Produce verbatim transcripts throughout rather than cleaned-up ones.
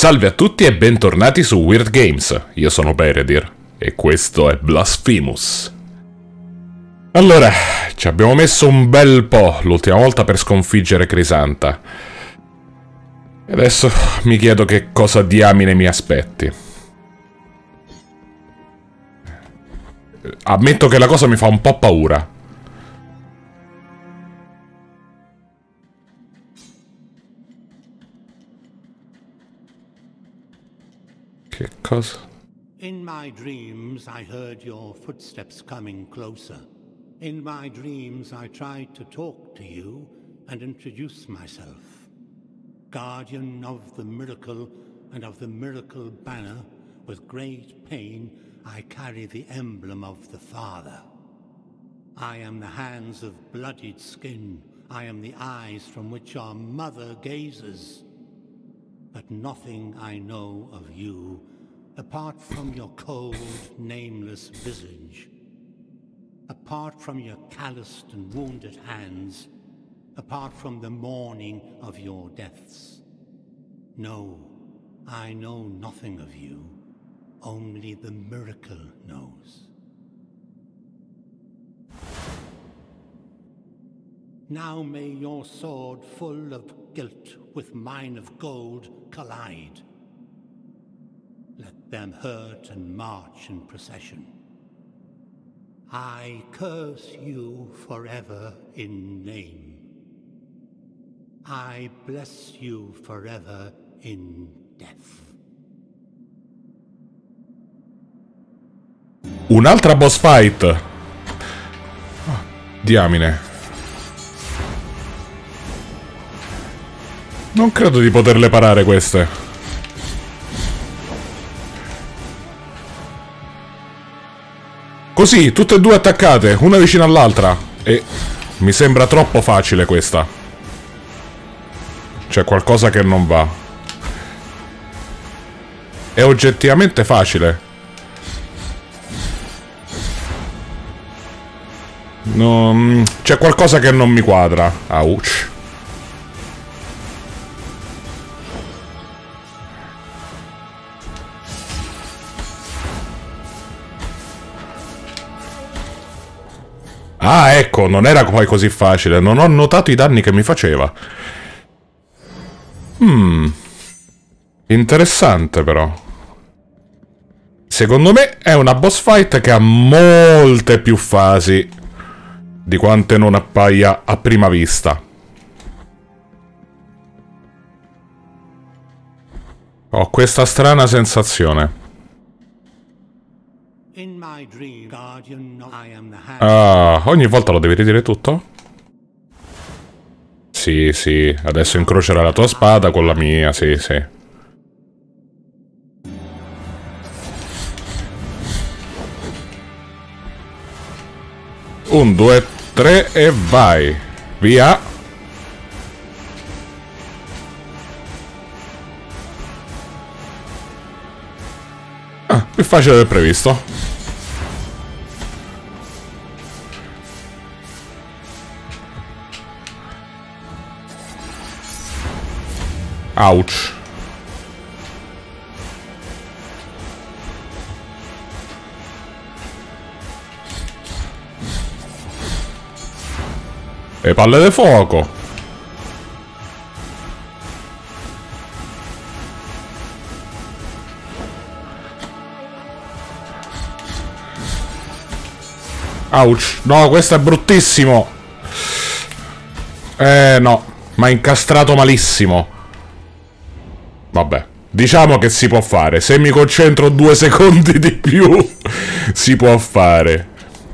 Salve a tutti e bentornati su Weird Games. Io sono Beredir e questo è Blasphemous. Allora, ci abbiamo messo un bel po' l'ultima volta per sconfiggere Crisanta. E adesso mi chiedo che cosa diamine mi aspetti. Ammetto che la cosa mi fa un po' paura. Che cosa? In my dreams I heard your footsteps coming closer. In my dreams I tried to talk to you and introduce myself. Guardian of the miracle and of the miracle banner, with great pain I carry the emblem of the Father. I am the hands of bloodied skin. I am the eyes from which our mother gazes. But nothing I know of you, apart from your cold, nameless visage, apart from your calloused and wounded hands, apart from the mourning of your deaths. No, I know nothing of you, only the miracle knows. Now may your sword full of guilt with mine of gold collide. Let them hurt and march in procession. I curse you forever in name. I bless you forever in death. Un'altra boss fight. Oh, diamine. Non credo di poterle parare queste. Così, tutte e due attaccate, una vicino all'altra. E mi sembra troppo facile questa. C'è qualcosa che non va. È oggettivamente facile. Non... C'è qualcosa che non mi quadra. Ouch. Ah, ecco, non era poi così facile. Non ho notato i danni che mi faceva. Hmm. Interessante, però. Secondo me è una boss fight che ha molte più fasi di quante non appaia a prima vista. Ho questa strana sensazione. Ah, ogni volta lo devi ridire tutto? Sì, sì, adesso incrocerà la tua spada con la mia, sì, sì. Un, due, tre e vai. Via. Ah, più facile del previsto. Ouch. E palle di fuoco. Ouch. No, questo è bruttissimo. Eh no, mi ha incastrato malissimo. Vabbè, diciamo che si può fare. Se mi concentro due secondi di più, si può fare.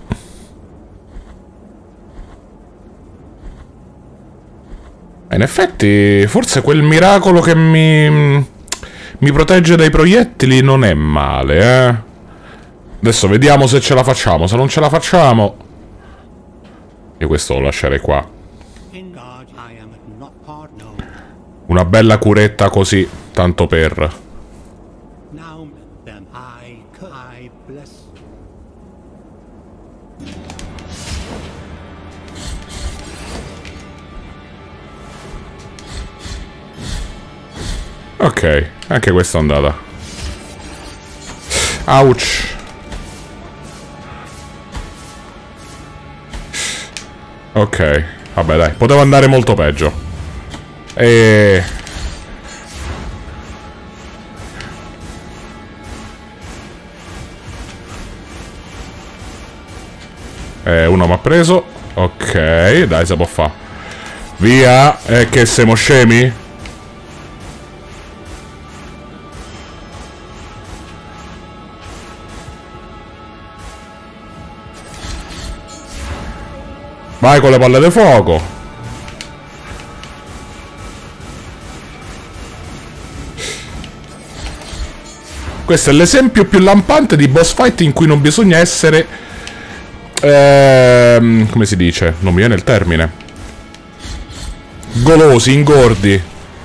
In effetti, forse quel miracolo che mi... mi protegge dai proiettili non è male, eh. Adesso vediamo se ce la facciamo. Se non ce la facciamo... io questo lo lascerei qua. Una bella curetta così, tanto per... Ok, anche questa è andata. Ouch. Ok, vabbè dai, poteva andare molto peggio. E... Eh, uno mi ha preso. Ok, dai, si può fare. Via, eh, che siamo scemi? Vai con le palle di fuoco. Questo è l'esempio più lampante di boss fight in cui non bisogna essere... Ehm, come si dice? Non mi viene il termine. Golosi, ingordi.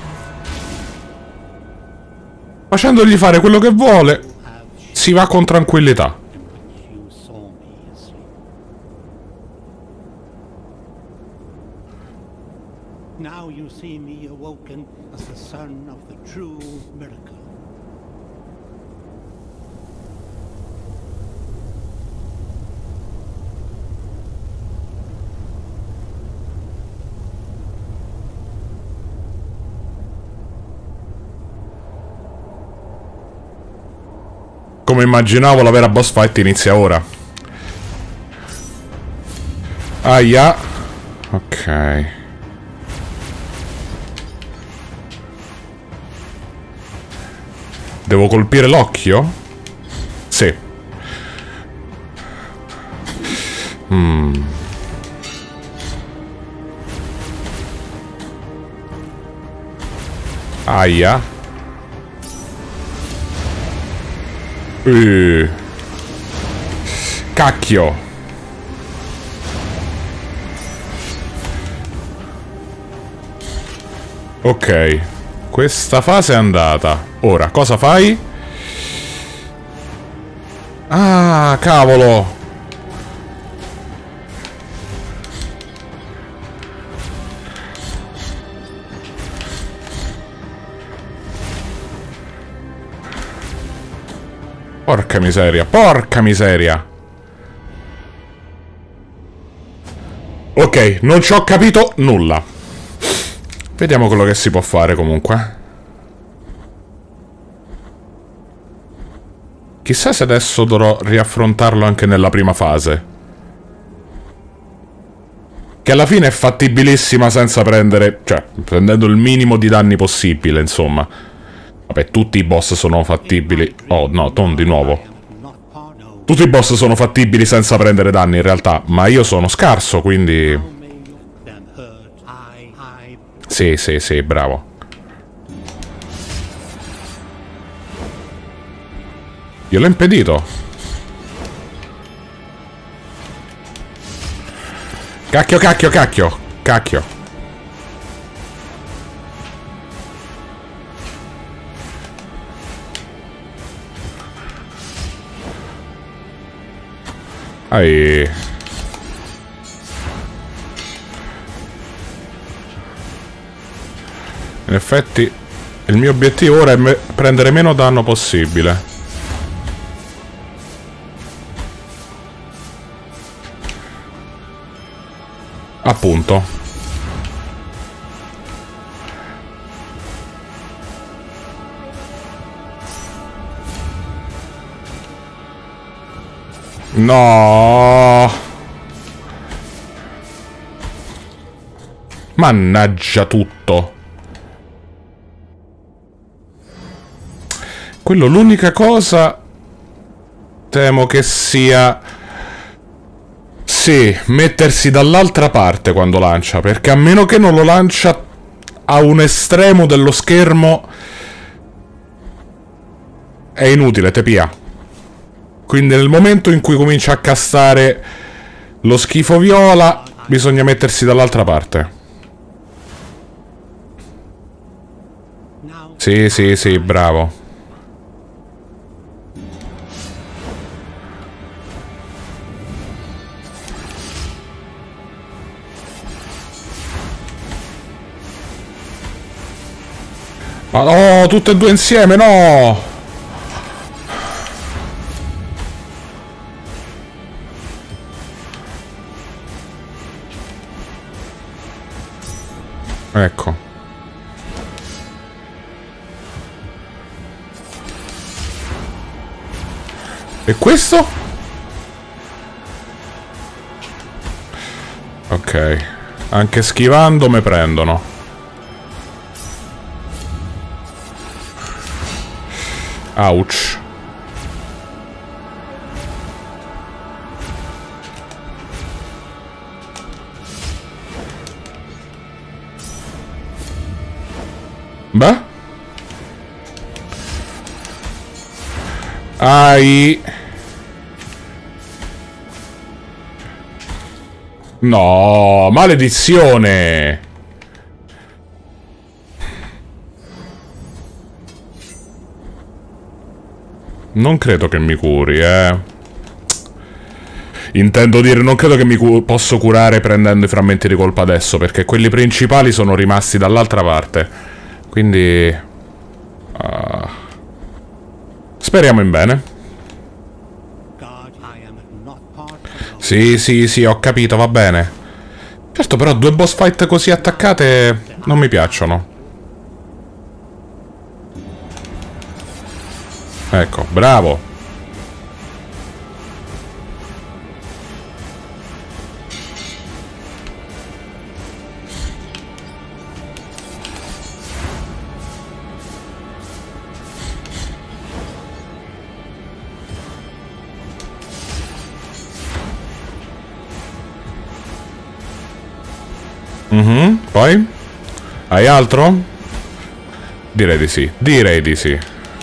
Facendogli fare quello che vuole, si va con tranquillità. Now you see me awoken as the son of the true miracle. Come immaginavo, la vera boss fight inizia ora. Aia. Ok. Devo colpire l'occhio? Sì. Mm. Aia. Uh. Cacchio. Ok. Questa fase è andata. Ora, cosa fai? Ah, cavolo! Porca miseria, porca miseria! Ok, non ci ho capito nulla. Vediamo quello che si può fare comunque. Chissà se adesso dovrò riaffrontarlo anche nella prima fase. Che alla fine è fattibilissima senza prendere... Cioè, prendendo il minimo di danni possibile, insomma. Vabbè, tutti i boss sono fattibili... Oh, no, non di nuovo. Tutti i boss sono fattibili senza prendere danni, in realtà. Ma io sono scarso, quindi... Sì, sì, sì, bravo. Io l'ho impedito. Cacchio, cacchio, cacchio. Cacchio. Ai. In effetti, il mio obiettivo ora è me- prendere meno danno possibile. Appunto. No. Mannaggia tutto. Quello l'unica cosa temo che sia... Sì, mettersi dall'altra parte quando lancia, perché a meno che non lo lancia a un estremo dello schermo è inutile, te pia. Quindi nel momento in cui comincia a castare lo schifo viola bisogna mettersi dall'altra parte. Sì, sì, sì, bravo. Ma no, tutte e due insieme, no! Ecco. E questo? Ok. Anche schivando me prendono. Ouch. Beh. Ai. No, maledizione. Non credo che mi curi, eh. Intendo dire, non credo che mi cu- posso curare prendendo i frammenti di colpa adesso, perché quelli principali sono rimasti dall'altra parte. Quindi... Uh, speriamo in bene. Sì, sì, sì, ho capito, va bene. Certo, però due boss fight così attaccate non mi piacciono. Ecco, bravo. Mhm, poi? Hai altro? Direi di sì, direi di sì.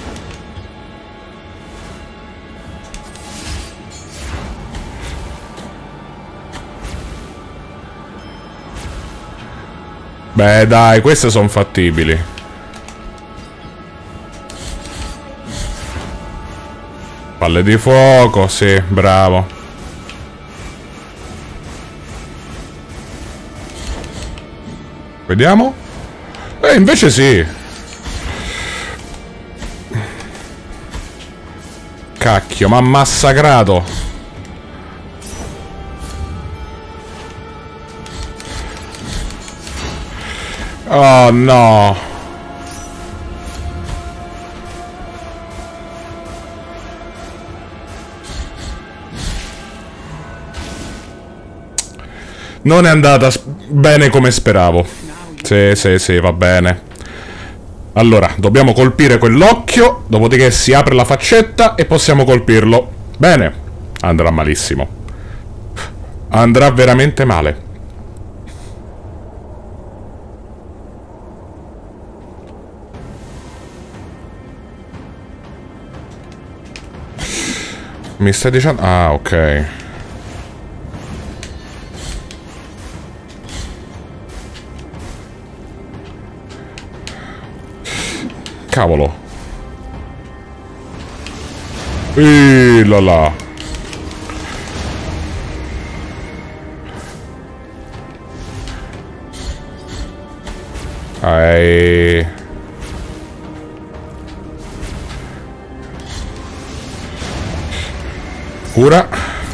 Beh dai, queste sono fattibili. Palle di fuoco, sì, bravo. Vediamo. Eh, invece sì. Cacchio, m'ha massacrato. Oh no. Non è andata bene come speravo. Sì, sì, sì, va bene. Allora, dobbiamo colpire quell'occhio, dopodiché si apre la faccetta e possiamo colpirlo. Bene. Andrà malissimo. Andrà veramente male. Mi stai dicendo... Ah, ok. Cavolo. Eeeh, là là. Eeeh. Cura.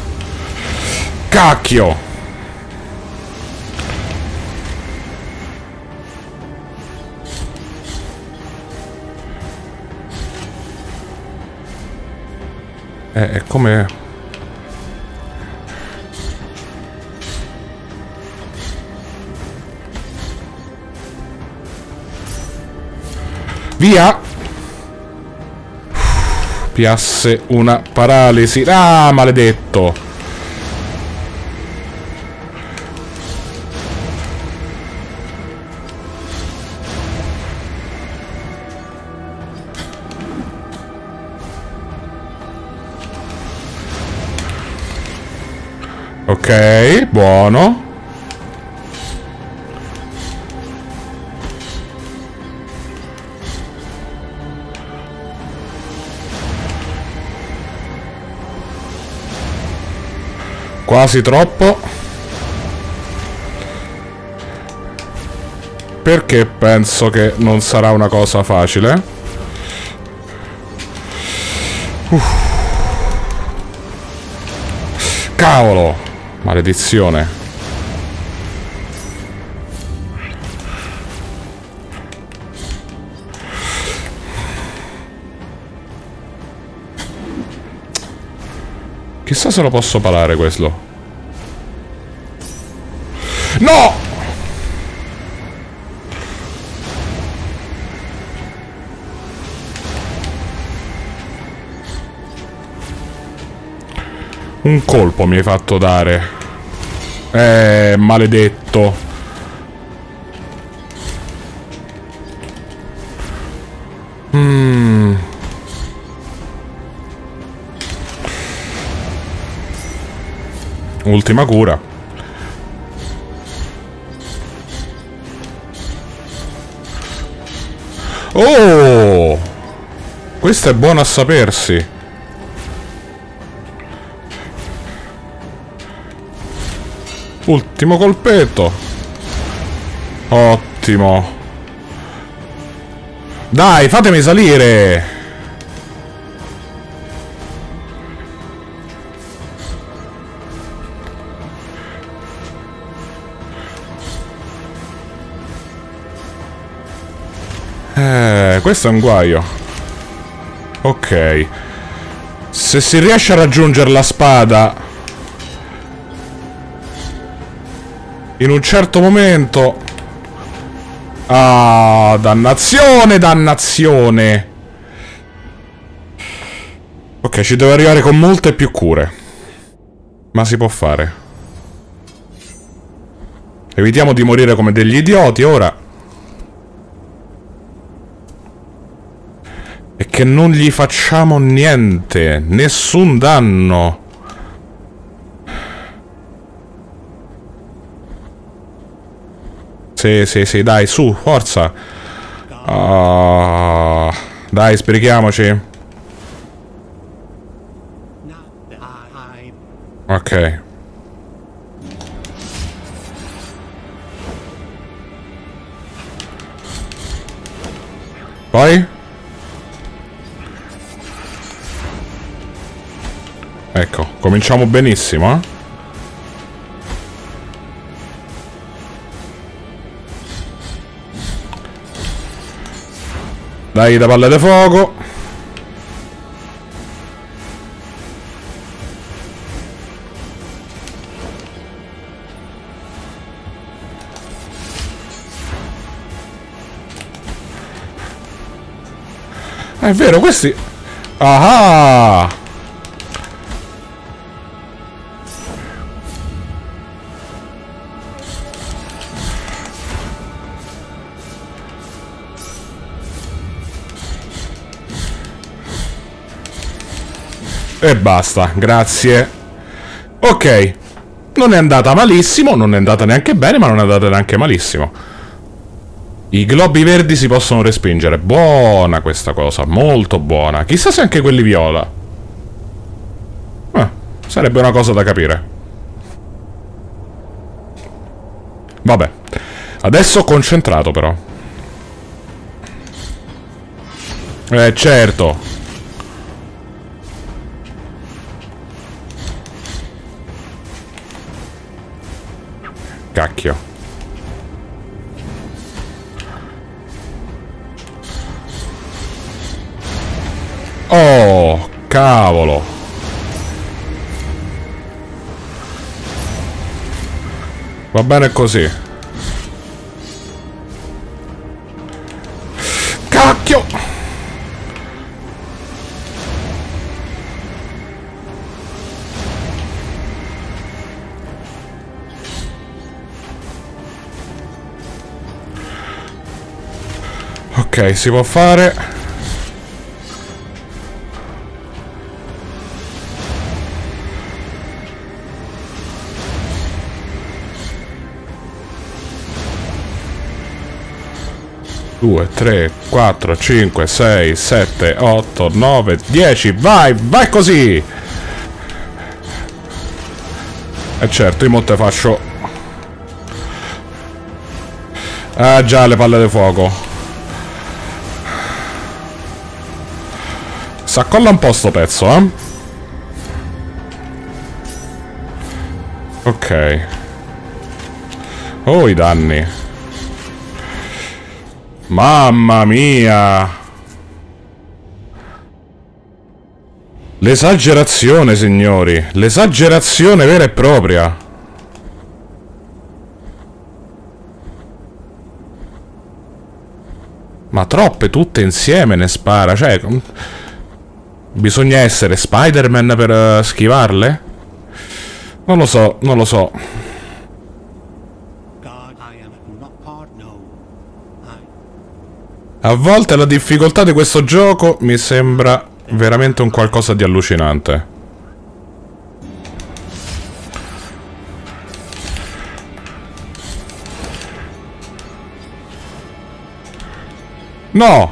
Cacchio. Eh, è come... Via! Piasse una paralisi. Ah, maledetto! Ok, buono. Quasi troppo. perché penso che non sarà una cosa facile. Uff. Cavolo! Maledizione. Chissà se lo posso parare questo. No! Un colpo mi hai fatto dare. Eh, maledetto. Mm. Ultima cura. Oh! Questo è buono a sapersi. Ultimo colpetto. Ottimo. Dai, fatemi salire. Eh, questo è un guaio. Ok. Se si riesce a raggiungere la spada in un certo momento... Ah, dannazione, dannazione. Ok, ci devo arrivare con molte più cure. Ma si può fare. Evitiamo di morire come degli idioti ora. E che non gli facciamo niente. Nessun danno. Sì, sì, sì, dai, su, forza. Oh, dai, sprechiamoci. Ok. Poi? Ecco, cominciamo benissimo, eh? Dai, da palle di fuoco. È vero, questi... Ah! E basta, grazie. Ok. Non è andata malissimo, non è andata neanche bene, ma non è andata neanche malissimo. I globi verdi si possono respingere. Buona questa cosa, molto buona. Chissà se anche quelli viola. Eh, sarebbe una cosa da capire. Vabbè. Adesso concentrato però. Eh, certo. Cacchio. Oh, cavolo. Va bene così. Cacchio. Ok, si può fare. due, tre, quattro, cinque, sei, sette, otto, nove, dieci. Vai, vai così. E certo, io mo te faccio... Ah già, le palle di fuoco. S'accolla un po' sto pezzo, eh. Ok. Oh, i danni. Mamma mia. L'esagerazione, signori. L'esagerazione vera e propria. Ma troppe tutte insieme ne spara. Cioè, bisogna essere Spider-Man per uh, schivarle? Non lo so, non lo so. A volte la difficoltà di questo gioco mi sembra veramente un qualcosa di allucinante. No!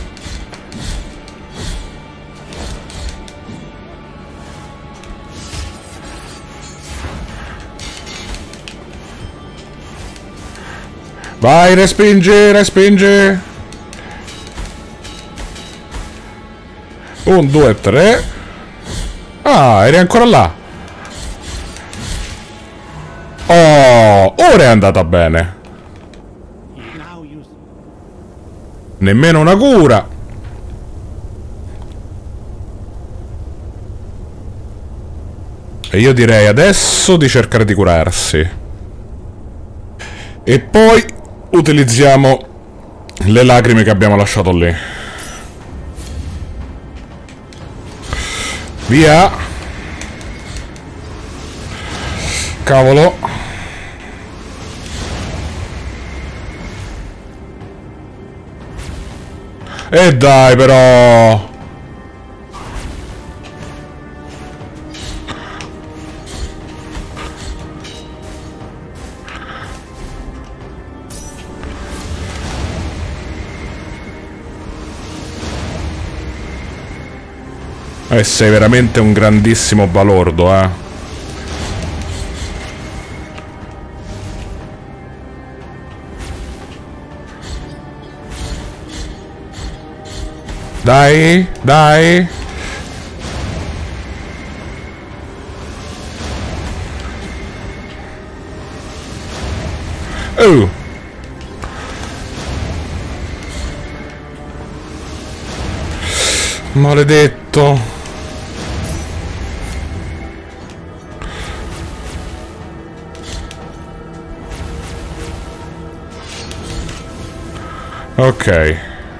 Vai, respingi, respingi! Un, due, tre. Ah, eri ancora là. Oh, ora è andata bene. Nemmeno una cura. E io direi adesso di cercare di curarsi. E poi utilizziamo le lacrime che abbiamo lasciato lì. Via. Cavolo. E dai però. E sei veramente un grandissimo balordo, eh. Dai, dai. Oh. Maledetto. Ok.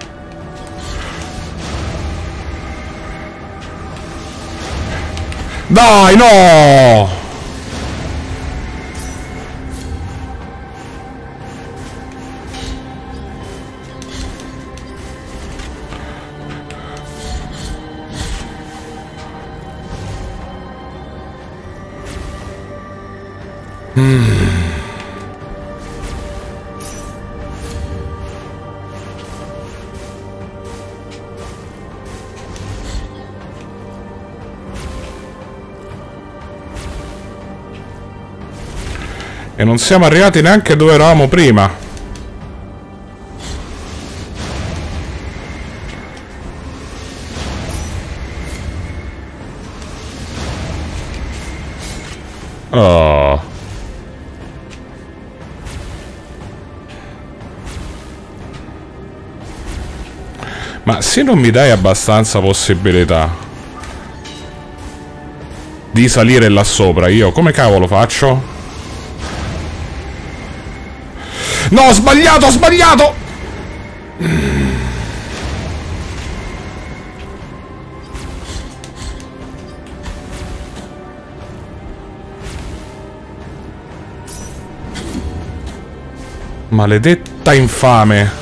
Dai, no! Mm. E non siamo arrivati neanche dove eravamo prima. Oh. Ma se non mi dai abbastanza possibilità di salire là sopra, io come cavolo faccio? No, ho sbagliato, ho sbagliato! Maledetta infame.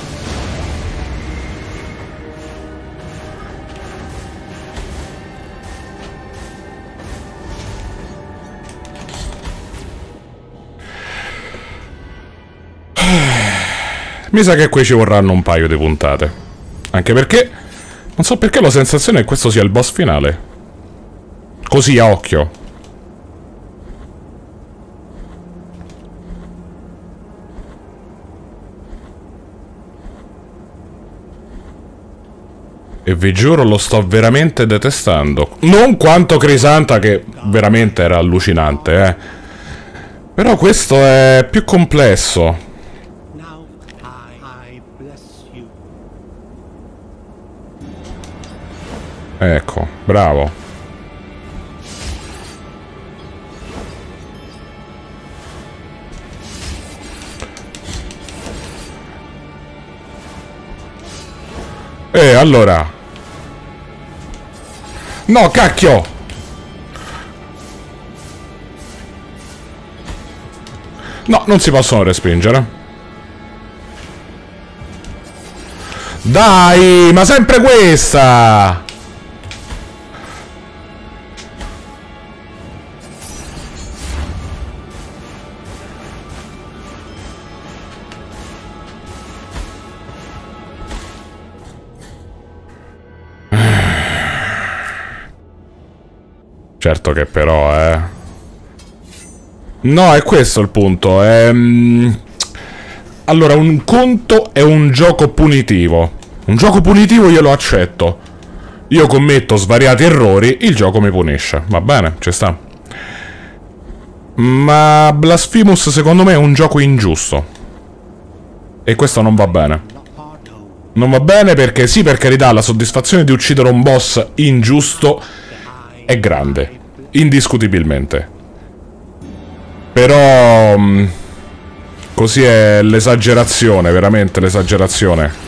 Mi sa che qui ci vorranno un paio di puntate. Anche perché non so perché ho la sensazione che questo sia il boss finale. Così a occhio. E vi giuro lo sto veramente detestando. Non quanto Crisanta, che veramente era allucinante, eh. Però questo è più complesso. Now I, I bless you. Ecco, bravo. E allora... No, cacchio! No, non si possono respingere. Dai, ma sempre questa! Certo che però, eh... No, è questo il punto. È... Allora, un conto è un gioco punitivo. Un gioco punitivo io lo accetto. Io commetto svariati errori, il gioco mi punisce. Va bene, ci sta. Ma Blasphemous secondo me è un gioco ingiusto. E questo non va bene. Non va bene perché sì, per carità, la soddisfazione di uccidere un boss ingiusto è grande, indiscutibilmente. Però... Mh, così è l'esagerazione, veramente l'esagerazione.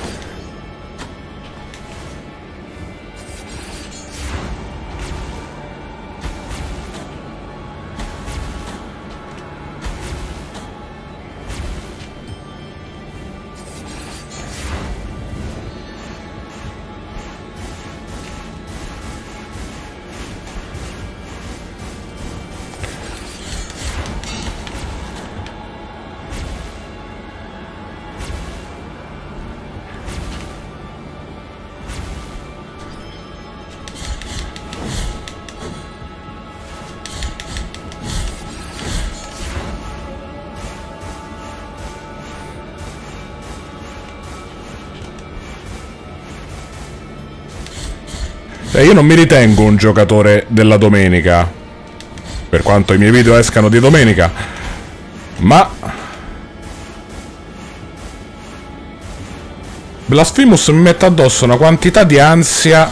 Eh, io non mi ritengo un giocatore della domenica, per quanto i miei video escano di domenica, ma Blasphemous mi mette addosso una quantità di ansia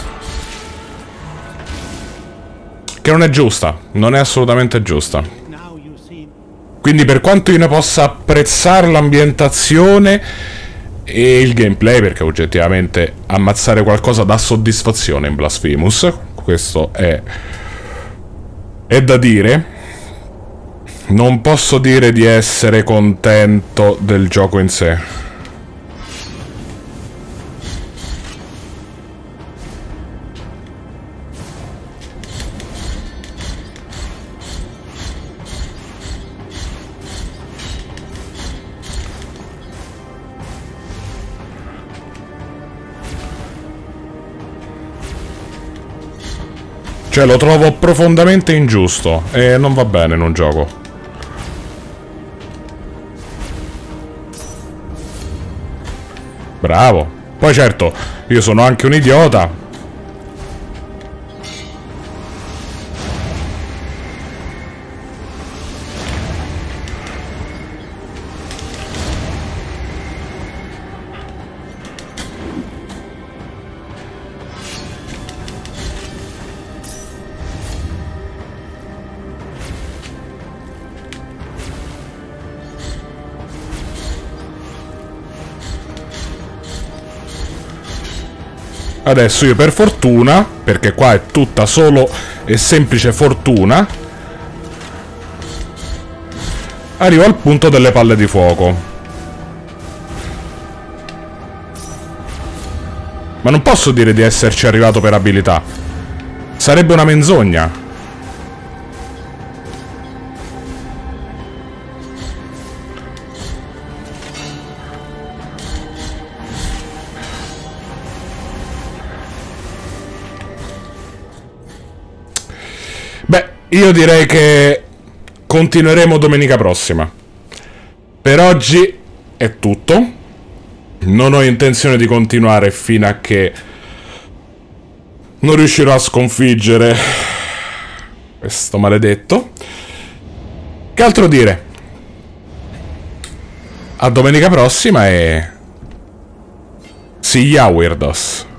che non è giusta, non è assolutamente giusta. Quindi per quanto io ne possa apprezzare l'ambientazione e il gameplay, perché oggettivamente ammazzare qualcosa dà soddisfazione in Blasphemous, questo è è da dire, non posso dire di essere contento del gioco in sé. Cioè, lo trovo profondamente ingiusto e non va bene in un gioco. Bravo. Poi certo, io sono anche un idiota. Adesso io per fortuna, perché qua è tutta solo e semplice fortuna, arrivo al punto delle palle di fuoco. Ma non posso dire di esserci arrivato per abilità. Sarebbe una menzogna. Beh, io direi che continueremo domenica prossima. Per oggi è tutto. Non ho intenzione di continuare fino a che non riuscirò a sconfiggere questo maledetto. Che altro dire? A domenica prossima e... See ya, weirdos.